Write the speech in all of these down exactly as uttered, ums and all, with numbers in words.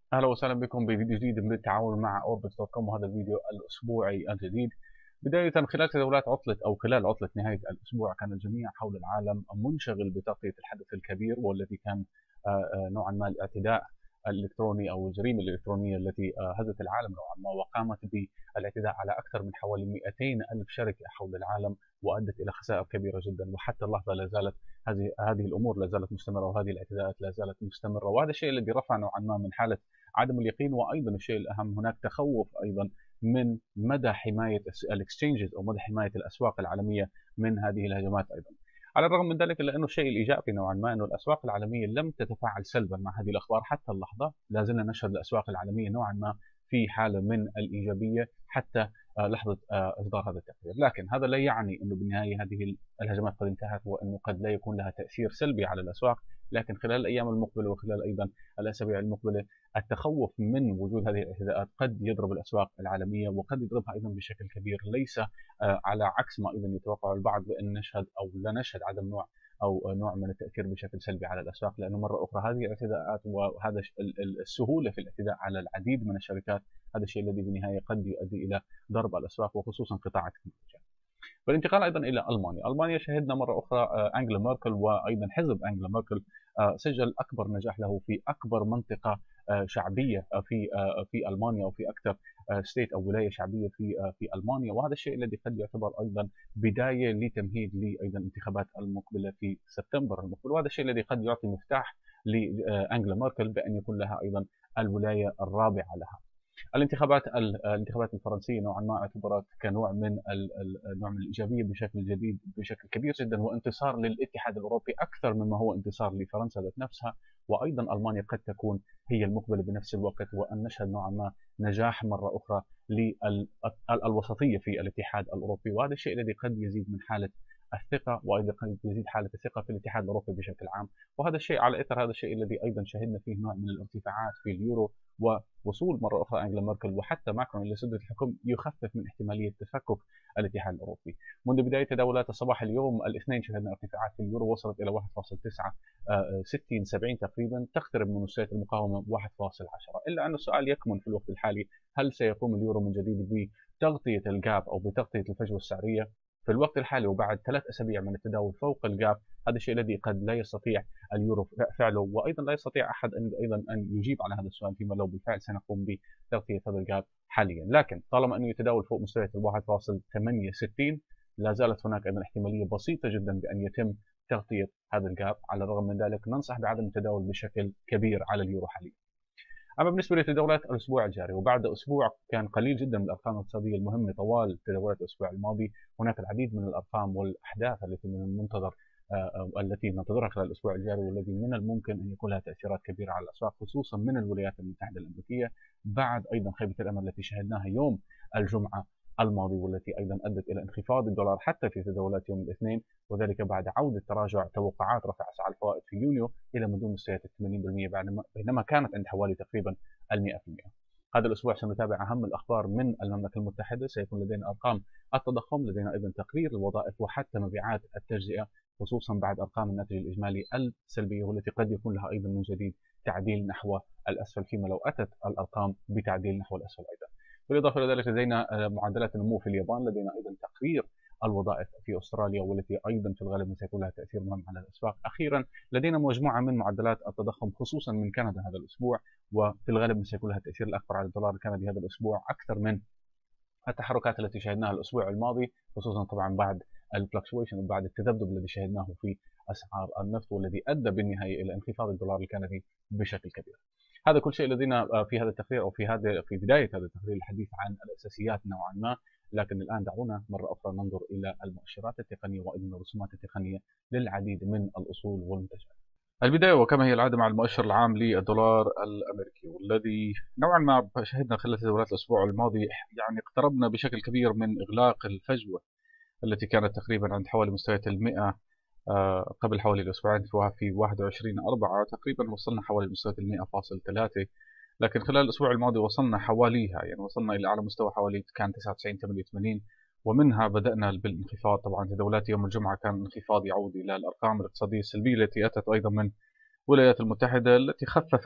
اهلا وسهلا بكم بفيديو جديد من التعاون مع اوربت دوت كوم، وهذا الفيديو الاسبوعي الجديد. بدايه، خلال تداولات عطله او خلال عطله نهايه الاسبوع كان الجميع حول العالم منشغل بتغطيه الحدث الكبير، والذي كان آه، آه، نوعا ما الاعتداء الالكتروني او الجريمه الالكترونيه التي آه، هزت العالم نوعا ما، وقامت بالاعتداء على اكثر من حوالي مئتين الف شركه حول العالم، وادت الى خسائر كبيره جدا. وحتى اللحظه لا زالت هذه هذه الامور لا زالت مستمره، وهذه الاعتداءات لا زالت مستمره، وهذا الشيء الذي رفع نوعا ما من حاله عدم اليقين. وايضا الشيء الاهم، هناك تخوف ايضا من مدى حمايه الاكسشينجز او مدى حمايه الاسواق العالميه من هذه الهجمات ايضا. على الرغم من ذلك، الا انه الشيء الايجابي نوعا ما انه الاسواق العالميه لم تتفاعل سلبا مع هذه الاخبار حتى اللحظه. لا زلنا نشهد الاسواق العالميه نوعا ما في حاله من الايجابيه حتى آه، لحظه آه، اصدار هذا التقرير. لكن هذا لا يعني انه بالنهايه هذه الهجمات قد انتهت، وانه قد لا يكون لها تاثير سلبي على الاسواق. لكن خلال الايام المقبله وخلال ايضا الاسابيع المقبله، التخوف من وجود هذه الاعتداءات قد يضرب الاسواق العالميه، وقد يضربها ايضا بشكل كبير، ليس آه، على عكس ما ايضا يتوقع البعض بان نشهد او لا نشهد عدم نوع او نوع من التاثير بشكل سلبي على الاسواق. لانه مره اخرى هذه الاعتداءات وهذا السهوله في الاعتداء على العديد من الشركات، هذا الشيء الذي بالنهايه قد يؤدي الى ضرب الاسواق وخصوصا قطاع التكنولوجيا. بالانتقال ايضا الى المانيا، المانيا شهدنا مره اخرى آه، انجلا ميركل وايضا حزب انجلا ميركل آه، سجل اكبر نجاح له في اكبر منطقه آه، شعبيه آه، في آه، في المانيا، او في اكثر ستيت او ولايه شعبيه في آه، في المانيا. وهذا الشيء الذي قد يعتبر ايضا بدايه لتمهيد لايضا الانتخابات المقبله في سبتمبر المقبل، وهذا الشيء الذي قد يعطي مفتاح لانجلا ميركل بان يكون لها ايضا الولايه الرابعه لها. الانتخابات الانتخابات الفرنسيه نوعا ما اعتبرت كنوع من النوع من الايجابيه بشكل جديد بشكل كبير جدا، وانتصار للاتحاد الاوروبي اكثر مما هو انتصار لفرنسا ذات نفسها. وايضا المانيا قد تكون هي المقبله بنفس الوقت، وان نشهد نوعا ما نجاح مره اخرى للوسطيه في الاتحاد الاوروبي. وهذا الشيء الذي قد يزيد من حاله الثقه، وايضا قد يزيد حاله الثقه في الاتحاد الاوروبي بشكل عام. وهذا الشيء على اثر هذا الشيء الذي ايضا شهدنا فيه نوع من الارتفاعات في اليورو، ووصول مره اخرى انجلا ميركل وحتى ماكرون لسده الحكم يخفف من احتماليه تفكك الاتحاد الاوروبي. منذ بدايه تداولات الصباح اليوم الاثنين شهدنا ارتفاعات في اليورو وصلت الى واحد فاصلة تسعة ستين سبعين تقريبا، تقترب من مستويات المقاومه واحد فاصلة عشرة. الا ان السؤال يكمن في الوقت الحالي، هل سيقوم اليورو من جديد بتغطيه الجاب او بتغطيه الفجوه السعريه في الوقت الحالي وبعد ثلاث اسابيع من التداول فوق الجاب؟ هذا الشيء الذي قد لا يستطيع اليورو فعله، وايضا لا يستطيع احد ان ايضا ان يجيب على هذا السؤال فيما لو بالفعل سنقوم بتغطيه هذا الجاب حاليا. لكن طالما انه يتداول فوق مستويات ال واحد فاصلة ثمانية ستين، لا زالت هناك ايضا احتماليه بسيطه جدا بان يتم تغطيه هذا الجاب. على الرغم من ذلك ننصح بعدم التداول بشكل كبير على اليورو حاليا. اما بالنسبه لتداولات الاسبوع الجاري، وبعد اسبوع كان قليل جدا من الارقام الاقتصاديه المهمه طوال تداولات الاسبوع الماضي، هناك العديد من الارقام والاحداث التي من المنتظر آه، التي ننتظرها خلال الاسبوع الجاري، والذي من الممكن ان يكون لها تاثيرات كبيره على الاسواق، خصوصا من الولايات المتحده الامريكيه، بعد ايضا خيبه الامل التي شهدناها يوم الجمعه الماضي، والتي ايضا ادت الى انخفاض الدولار حتى في تداولات يوم الاثنين، وذلك بعد عوده تراجع توقعات رفع اسعار الفوائد في يونيو الى من دون مستويات ال ثمانين بالمئة، بينما كانت عند حوالي تقريبا ال مئة بالمئة. هذا الاسبوع سنتابع اهم الاخبار من المملكه المتحده، سيكون لدينا ارقام التضخم، لدينا ايضا تقرير الوظائف، وحتى مبيعات التجزئه، خصوصا بعد ارقام الناتج الاجمالي السلبيه، والتي قد يكون لها ايضا من جديد تعديل نحو الاسفل فيما لو اتت الارقام بتعديل نحو الاسفل ايضا. بالاضافه الى ذلك لدينا معدلات النمو في اليابان، لدينا ايضا تقرير الوظائف في استراليا، والتي ايضا في الغالب سيكون لها تاثير مهم على الاسواق. اخيرا لدينا مجموعه من معدلات التضخم خصوصا من كندا هذا الاسبوع، وفي الغالب سيكون لها التاثير الاكبر على الدولار الكندي هذا الاسبوع اكثر من التحركات التي شهدناها الاسبوع الماضي، خصوصا طبعا بعد الفلكشويشن وبعد التذبذب الذي شهدناه في اسعار النفط، والذي ادى بالنهايه الى انخفاض الدولار الكندي بشكل كبير. هذا كل شيء لدينا في هذا التقرير، او في هذا في بدايه هذا التقرير الحديث عن الاساسيات نوعا ما. لكن الان دعونا مره اخرى ننظر الى المؤشرات التقنيه وايضا الرسومات التقنيه للعديد من الاصول والمنتجات. البداية وكما هي العادة مع المؤشر العام للدولار الأمريكي، والذي نوعا ما شهدنا خلال تداولات الأسبوع الماضي يعني اقتربنا بشكل كبير من إغلاق الفجوة التي كانت تقريبا عند حوالي مستويات المئة آه، قبل حوالي أسبوعين في واحد وعشرين أربعة، تقريبا وصلنا حوالي مستويات المئة فاصل ثلاثة. لكن خلال الأسبوع الماضي وصلنا حواليها، يعني وصلنا إلى أعلى مستوى حوالي كان تسعة وتسعين ثمانية وثمانين، ومنها بدأنا بالانخفاض. طبعا تداولات يوم الجمعة كان انخفاض يعود إلى الأرقام الاقتصادية السلبية التي أتت أيضا من الولايات المتحدة، التي خففت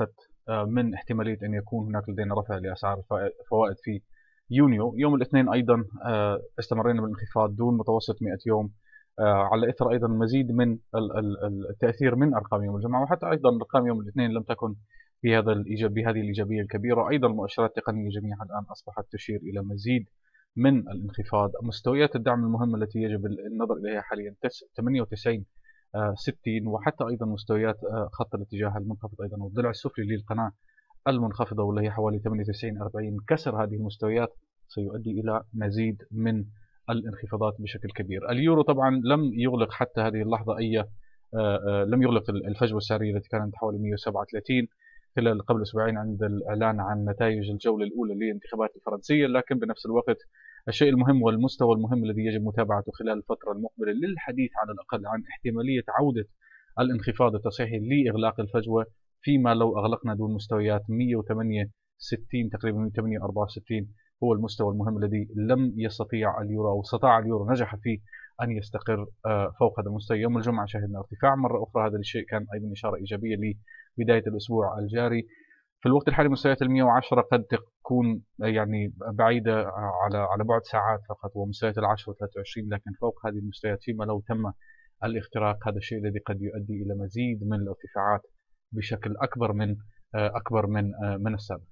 من احتمالية أن يكون هناك لدينا رفع لأسعار الفوائد في يونيو. يوم الاثنين أيضا استمرينا بالانخفاض دون متوسط مئة يوم، على إثر أيضا مزيد من التأثير من أرقام يوم الجمعة، وحتى أيضا أرقام يوم الاثنين لم تكن بهذا الإيجاب بهذه الإيجابية الكبيرة. أيضا المؤشرات التقنية جميعا الآن أصبحت تشير إلى مزيد من الانخفاض. مستويات الدعم المهمة التي يجب النظر إليها حاليا ثمانية وتسعين ستين، وحتى أيضا مستويات خط الاتجاه المنخفض أيضا والضلع السفلي للقناة المنخفضة واللي هي حوالي ثمانية وتسعين أربعين. كسر هذه المستويات سيؤدي إلى مزيد من الانخفاضات بشكل كبير. اليورو طبعا لم يغلق حتى هذه اللحظة أي لم يغلق الفجوة السعرية التي كانت حوالي مئة وسبعة وثلاثين خلال قبل أسبوعين عند الإعلان عن نتائج الجولة الأولى للانتخابات الفرنسية. لكن بنفس الوقت الشيء المهم والمستوى المهم الذي يجب متابعته خلال الفترة المقبلة للحديث على الأقل عن احتمالية عودة الانخفاض التصحيحي لإغلاق الفجوة، فيما لو أغلقنا دون مستويات مئة وثمانية وستين تقريبا مئة وثمانية وأربعة وستين هو المستوى المهم الذي لم يستطيع اليورو أو استطاع اليورو نجح فيه أن يستقر فوق هذا المستوى. يوم الجمعة شهدنا ارتفاع مرة أخرى، هذا الشيء كان أيضا إشارة إيجابية لبداية الأسبوع الجاري. في الوقت الحالي مستويات ال مئة وعشرة قد تكون يعني بعيدة على على بعد ساعات فقط، ومستويات ال عشرة وثلاثة وعشرين، لكن فوق هذه المستويات فيما لو تم الاختراق هذا الشيء الذي قد يؤدي إلى مزيد من الارتفاعات بشكل أكبر من أكبر من من السابق.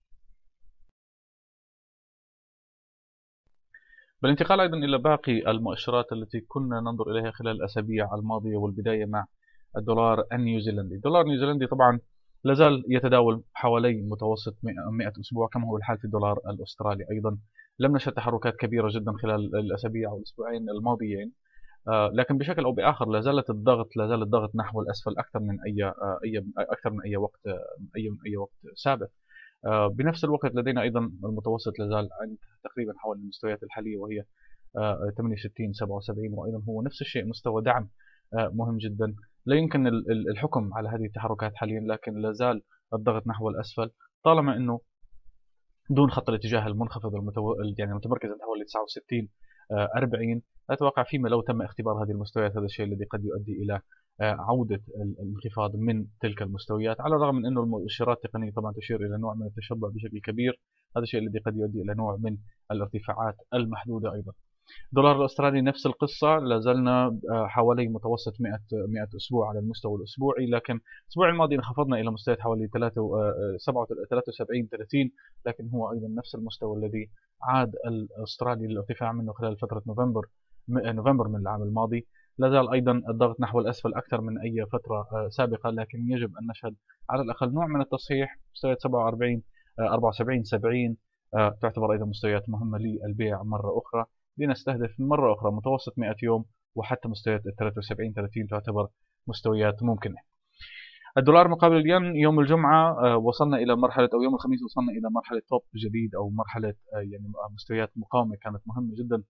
بالانتقال أيضا إلى باقي المؤشرات التي كنا ننظر إليها خلال الأسابيع الماضية، والبداية مع الدولار النيوزيلندي. الدولار النيوزيلندي طبعا لازال يتداول حوالي متوسط مئة أسبوع كما هو الحال في الدولار الأسترالي. أيضا لم نشهد تحركات كبيرة جدا خلال الأسابيع أو الأسبوعين الماضيين، لكن بشكل أو بآخر لا زالت الضغط لا زال الضغط نحو الأسفل أكثر من أي أي أكثر من أي وقت أي من أي وقت سابق. بنفس الوقت لدينا أيضا المتوسط لازال عند تقريبا حوالي المستويات الحالية وهي ثمانية وستين سبعة وسبعين، وأيضا هو نفس الشيء مستوى دعم مهم جدا. لا يمكن الحكم على هذه التحركات حاليا، لكن لا زال الضغط نحو الأسفل طالما أنه دون خط الاتجاه المنخفض المتو... يعني المتمركز عند حوالي تسعة وستين أربعين. أتوقع فيما لو تم اختبار هذه المستويات هذا الشيء الذي قد يؤدي إلى عودة الانخفاض من تلك المستويات، على الرغم من أنه المؤشرات التقنية طبعا تشير إلى نوع من التشبع بشكل كبير. هذا الشيء الذي قد يؤدي إلى نوع من الارتفاعات المحدودة. أيضا الدولار الأسترالي نفس القصة، لا زلنا حوالي متوسط مئة مئة أسبوع على المستوى الأسبوعي، لكن الأسبوع الماضي انخفضنا إلى مستويات حوالي ثلاثة وسبعين ثلاثين، لكن هو أيضا نفس المستوى الذي عاد الأسترالي للارتفاع منه خلال فترة نوفمبر نوفمبر من العام الماضي. لا زال أيضا الضغط نحو الأسفل أكثر من أي فترة سابقة، لكن يجب أن نشهد على الأقل نوع من التصحيح. مستويات سبعة وأربعين أربعة وسبعين سبعين تعتبر أيضا مستويات مهمة للبيع مرة أخرى. لنستهدف مرة أخرى متوسط مئة يوم، وحتى مستويات ثلاثة وسبعين ثلاثين تعتبر مستويات ممكنة. الدولار مقابل الين يوم الجمعة وصلنا إلى مرحلة أو يوم الخميس وصلنا إلى مرحلة توب جديد أو مرحلة يعني مستويات مقاومة كانت مهمة جدا.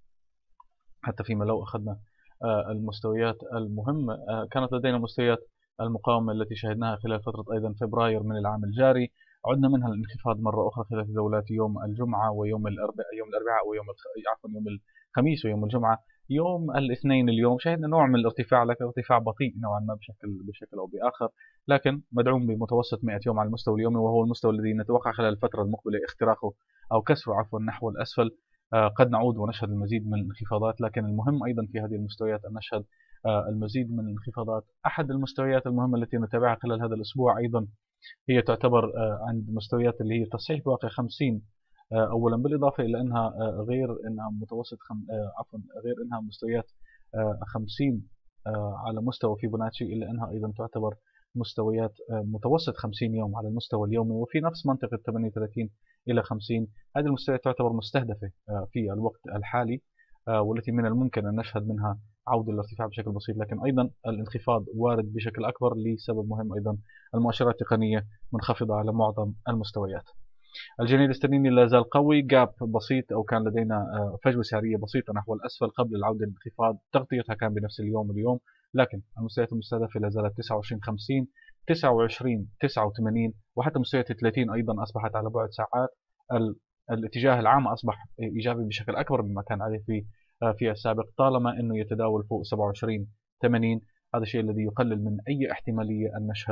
حتى فيما لو أخذنا المستويات المهمة كانت لدينا مستويات المقاومة التي شاهدناها خلال فترة أيضا فبراير من العام الجاري، عدنا منها الانخفاض مرة أخرى خلال تداولات يوم الجمعة ويوم الأربعاء يوم الأربعاء ويوم عفوا يوم الخميس ويوم الجمعة. يوم الاثنين اليوم شهدنا نوع من الارتفاع، لكن ارتفاع بطيء نوعا ما بشكل بشكل أو بآخر، لكن مدعوم بمتوسط مئة يوم على المستوى اليومي، وهو المستوى الذي نتوقع خلال الفترة المقبلة اختراقه أو كسره عفوا نحو الأسفل. قد نعود ونشهد المزيد من الانخفاضات، لكن المهم أيضا في هذه المستويات أن نشهد المزيد من الانخفاضات. أحد المستويات المهمة التي نتابعها خلال هذا الأسبوع أيضا هي تعتبر عند مستويات اللي هي تصحيح بواقع خمسين أولا، بالإضافة إلى أنها غير أنها متوسط خم... عفوا غير أنها مستويات خمسين على مستوى فيبوناتشي، إلا أنها أيضا تعتبر مستويات متوسط خمسين يوم على المستوى اليومي، وفي نفس منطقة ثمانية وثلاثين إلى خمسين. هذه المستويات تعتبر مستهدفة في الوقت الحالي، والتي من الممكن أن نشهد منها عودة للارتفاع بشكل بسيط، لكن أيضا الانخفاض وارد بشكل أكبر لسبب مهم. أيضا المؤشرات التقنية منخفضة على معظم المستويات. الجنيه الاسترليني لا زال قوي، جاب بسيط أو كان لدينا فجوة سعرية بسيطة نحو الأسفل قبل العودة للانخفاض، تغطيتها كان بنفس اليوم اليوم، لكن المستويات المستهدفة لا زالت تسعة وعشرين خمسين تسعة وعشرين تسعة وثمانين، وحتى مستويات ثلاثين أيضا أصبحت على بعد ساعات. الاتجاه العام أصبح إيجابي بشكل أكبر مما كان عليه في في السابق، طالما أنه يتداول فوق سبعة وعشرين ثمانين. هذا الشيء الذي يقلل من أي احتمالية أن نشهد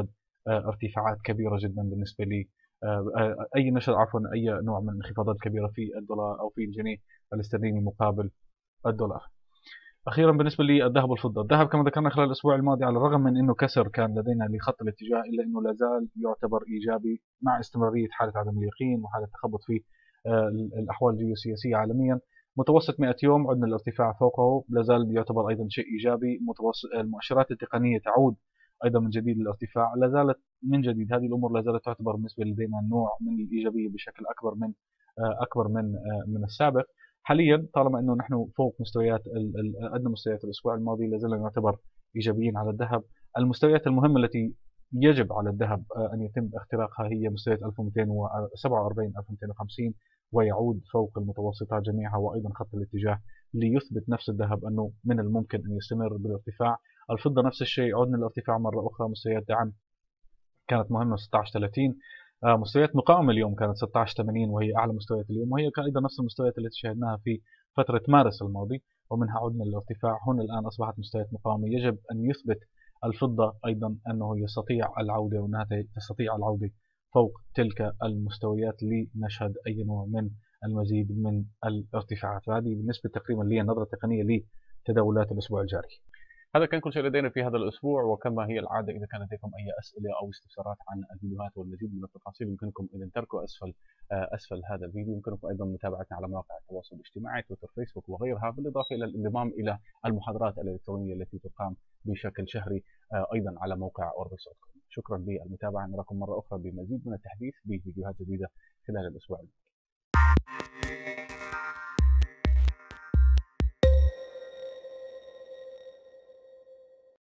ارتفاعات كبيرة جدا بالنسبة لي أي نشر عفوا أي نوع من الانخفاضات الكبيرة في الدولار أو في الجنيه الاسترليني مقابل الدولار. أخيرا بالنسبة للذهب والفضة، الذهب كما ذكرنا خلال الأسبوع الماضي على الرغم من أنه كسر كان لدينا لخط الاتجاه إلا أنه لا زال يعتبر إيجابي مع استمرارية حالة عدم اليقين وحالة تخبط في الأحوال الجيوسياسية عالميا. متوسط مئة يوم عدنا الارتفاع فوقه لا زال يعتبر أيضا شيء إيجابي. متوسط المؤشرات التقنية تعود أيضا من جديد للارتفاع، لا زالت من جديد هذه الأمور لا زالت تعتبر بالنسبة لدينا نوع من الإيجابية بشكل أكبر من أكبر من من السابق. حاليا طالما انه نحن فوق مستويات ادنى مستويات الاسبوع الماضي لا زلنا نعتبر ايجابيين على الذهب. المستويات المهمه التي يجب على الذهب ان يتم اختراقها هي مستويات ألف ومئتين وسبعة وأربعين ألف ومئتين وخمسين ويعود فوق المتوسطات جميعها وايضا خط الاتجاه ليثبت نفس الذهب انه من الممكن ان يستمر بالارتفاع. الفضه نفس الشيء، عدنا للارتفاع مره اخرى. مستويات دعم كانت مهمه ستة عشر ثلاثين، مستويات مقاومة اليوم كانت ستة عشر ثمانين وهي أعلى مستويات اليوم، وهي أيضا نفس المستويات التي شاهدناها في فترة مارس الماضي ومنها عدنا للارتفاع. هنا الآن أصبحت مستويات مقاومة. يجب أن يثبت الفضة أيضا أنه يستطيع العودة وأنها تستطيع العودة فوق تلك المستويات لنشهد أي نوع من المزيد من الارتفاعات. هذه بالنسبة تقريبا لي النظرة التقنية لتداولات الأسبوع الجاري. هذا كان كل شيء لدينا في هذا الأسبوع، وكما هي العادة إذا كان لديكم أي أسئلة أو استفسارات عن الفيديوهات والمزيد من التفاصيل يمكنكم إذا تركوا أسفل أسفل هذا الفيديو. يمكنكم أيضا متابعتنا على مواقع التواصل الاجتماعي تويتر فيسبوك وغيرها، بالإضافة إلى الانضمام إلى المحاضرات الإلكترونية التي تقام بشكل شهري أيضا على موقع أوربكس دوت كوم. شكرا للمتابعة، نراكم مرة أخرى بمزيد من التحديث بفيديوهات جديدة خلال الأسبوع.